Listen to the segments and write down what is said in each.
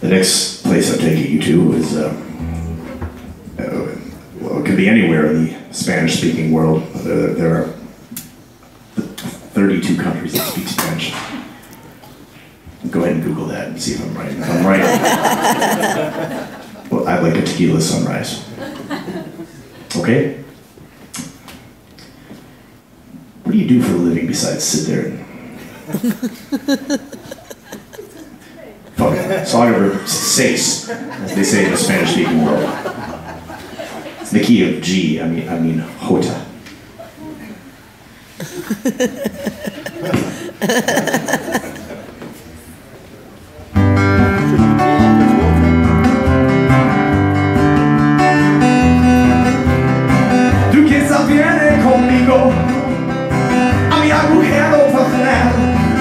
The next place I'm taking you to is, well, it could be anywhere in the Spanish-speaking world. There are 32 countries that speak Spanish. Go ahead and Google that and see if I'm right. If I'm right, well, I'd like a tequila sunrise. Okay? What do you do for a living besides sit there and... Song over seis, as they say in the Spanish-speaking world. It's the key of G, I mean Jota. Tu quizás viene conmigo a mi agujero fatal.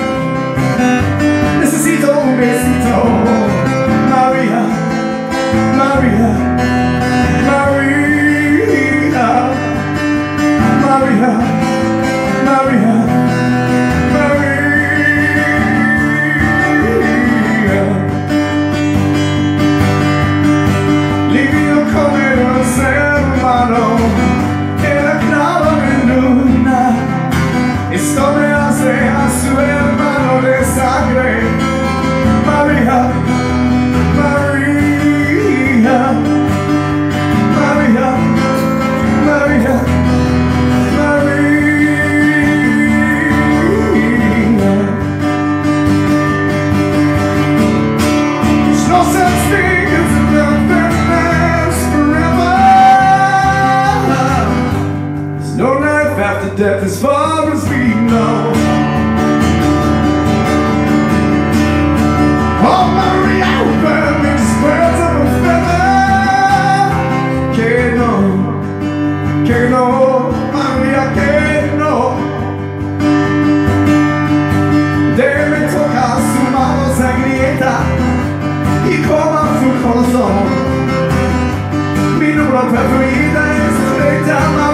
Necesito un besito, María, María, María, María, María, María. Livido come un ser humano que la clava en luna. Esto me hace a su hermano de sangre. María, María, María, María, María. There's no such thing as nothing lasts forever. There's no life after death as far as we know. Oh, Maria, open these words of a feather. Que no, Maria, que no. Debe tocar su mano sangrienta y coma su corazón. Mi número preferida es estrella.